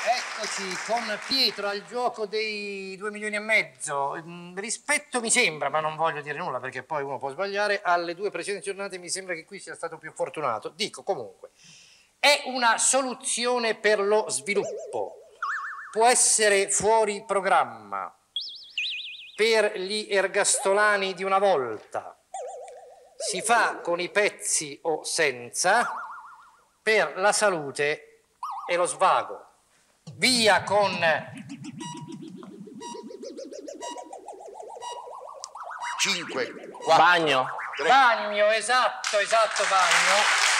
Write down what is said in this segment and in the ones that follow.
Eccoci con Pietro al gioco dei 2,5 milioni. Rispetto, mi sembra, ma non voglio dire nulla perché poi uno può sbagliare, alle due precedenti giornate mi sembra che qui sia stato più fortunato. Dico comunque, è una soluzione per lo sviluppo, può essere fuori programma, per gli ergastolani di una volta, si fa con i pezzi o senza, per la salute e lo svago. Via con 5, 4, Bagno. 3. bagno, esatto, bagno.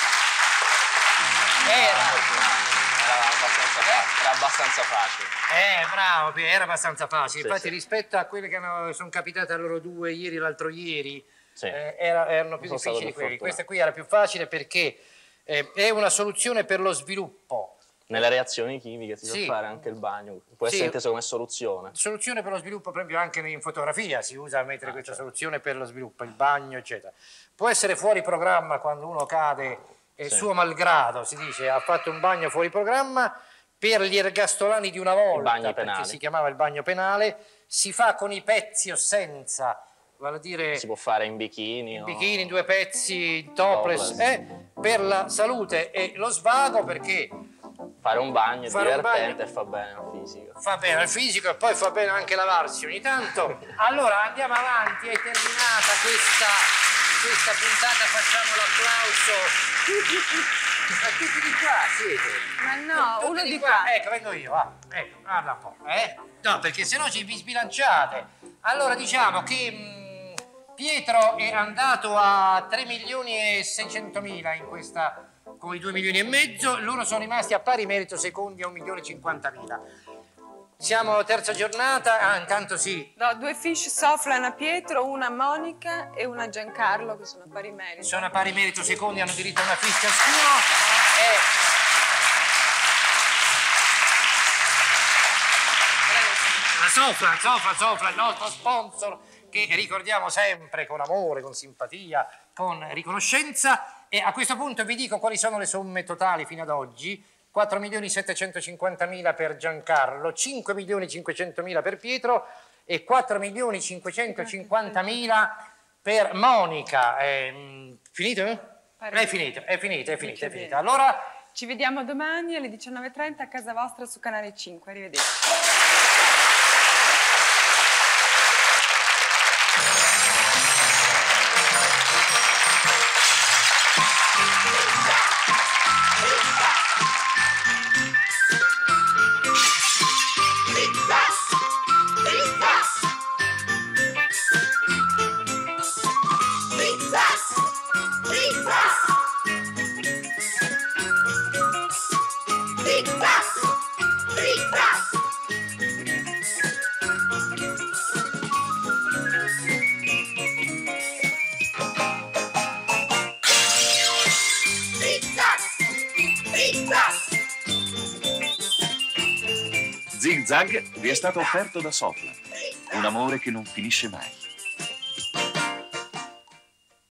Era abbastanza facile. Bravo, era abbastanza facile. Sì, Infatti, sì. rispetto a quelle che sono capitate a loro due ieri e l'altro ieri, Sì. erano più Sono stato difficili più quelli. fortunato. Questa qui era più facile perché è una soluzione per lo sviluppo. Nelle reazioni chimiche si Sì. può fare anche il bagno, può essere Sì. inteso come soluzione. Soluzione per lo sviluppo, per esempio, anche in fotografia si usa a mettere questa soluzione per lo sviluppo, il bagno, eccetera. Può essere fuori programma quando uno cade, Sì. suo malgrado, si dice, ha fatto un bagno fuori programma, per gli ergastolani di una volta, bagni perché penali. si chiamava il bagno penale, si fa con i pezzi o senza, vale a dire Si può fare in bikini. in o- bikini, due pezzi, topless, per la salute e lo svago, perché Fare un bagno è Fare un divertente bagno. e fa bene al fisico. fa bene al fisico e poi fa bene anche lavarsi ogni tanto. Allora andiamo avanti, è terminata questa puntata, facciamo l'applauso a tutti di qua siete. Ma no, Tutti uno di qua. Ecco, vengo io, va. Ecco, guarda un po', No, perché sennò vi sbilanciate. Allora diciamo che Pietro è andato a 3.600.000 in questa con i 2,5 milioni, loro sono rimasti a pari merito secondi a 1.050.000. Siamo alla terza giornata, intanto sì, No, due fish Soflan a Pietro, una a Monica e una a Giancarlo che sono a pari merito. sono a pari merito secondi, hanno diritto a una fish ciascuno. La Sofla, il nostro sponsor che ricordiamo sempre con amore, con simpatia, con riconoscenza. E a questo punto vi dico quali sono le somme totali fino ad oggi. 4.750.000 per Giancarlo, 5.500.000 per Pietro e 4.550.000 per Monica. Finito? È finito. Allora, Ci vediamo domani alle 19:30 a casa vostra su Canale 5. Arrivederci. Zig Zag vi è stato offerto da Sofla, un amore che non finisce mai.